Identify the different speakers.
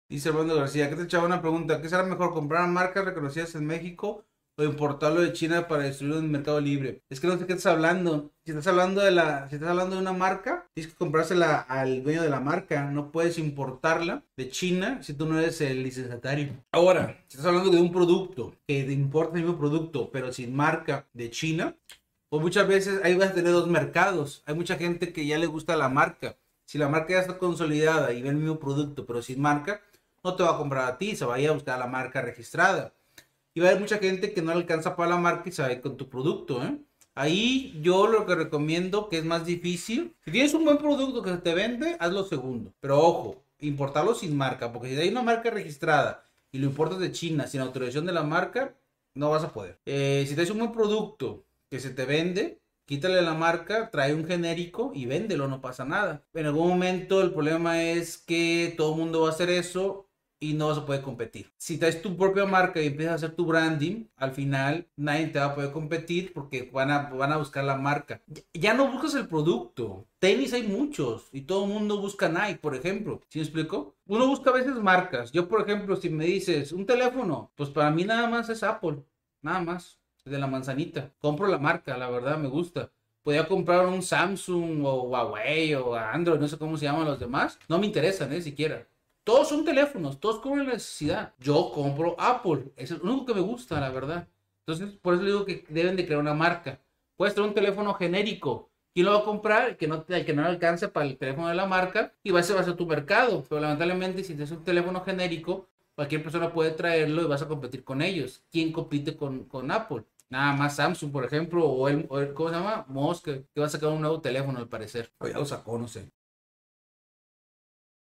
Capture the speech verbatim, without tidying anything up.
Speaker 1: Dice Armando García, ¿qué te echaba una pregunta? ¿Qué será mejor, comprar marcas reconocidas en México o importarlo de China para distribuirlo en el mercado libre? Es que no sé qué estás hablando. Si estás hablando de la, si estás hablando de una marca, tienes que comprársela al dueño de la marca. No puedes importarla de China si tú no eres el licenciatario. Ahora, si estás hablando de un producto que te importa el mismo producto, pero sin marca de China, pues muchas veces ahí vas a tener dos mercados. Hay mucha gente que ya le gusta la marca. Si la marca ya está consolidada y ve el mismo producto, pero sin marca, no te va a comprar a ti, se va a ir a buscar la marca registrada. Y va a haber mucha gente que no le alcanza para la marca y se va a ir con tu producto, ¿eh? Ahí yo lo que recomiendo, que es más difícil, si tienes un buen producto que se te vende, haz lo segundo. Pero ojo, importarlo sin marca, porque si hay una marca registrada y lo importas de China sin autorización de la marca, no vas a poder. Eh, si tienes un buen producto que se te vende, quítale la marca, trae un genérico y véndelo, no pasa nada. En algún momento el problema es que todo el mundo va a hacer eso y no vas a poder competir. Si traes tu propia marca y empiezas a hacer tu branding, al final nadie te va a poder competir porque van a, van a buscar la marca. Ya no buscas el producto. Tenis hay muchos y todo el mundo busca Nike, por ejemplo. ¿Sí me explico? Uno busca a veces marcas. Yo, por ejemplo, si me dices un teléfono, pues para mí nada más es Apple. Nada más. De la manzanita. Compro la marca, la verdad me gusta. Podía comprar un Samsung o Huawei o Android, no sé cómo se llaman los demás. No me interesan, eh, siquiera. Todos son teléfonos, todos cubren la necesidad. Yo compro Apple, es el único que me gusta, la verdad. Entonces, por eso digo que deben de crear una marca. Puedes tener un teléfono genérico. ¿Quién lo va a comprar? El que no, el que no le alcance para el teléfono de la marca y va a ser, va a ser tu mercado. Pero lamentablemente, si tienes un teléfono genérico, cualquier persona puede traerlo y vas a competir con ellos. ¿Quién compite con, con Apple? Nada más Samsung, por ejemplo, o el, o el- ¿cómo se llama? Mosca, que va a sacar un nuevo teléfono al parecer. O ya lo sacó, no sé.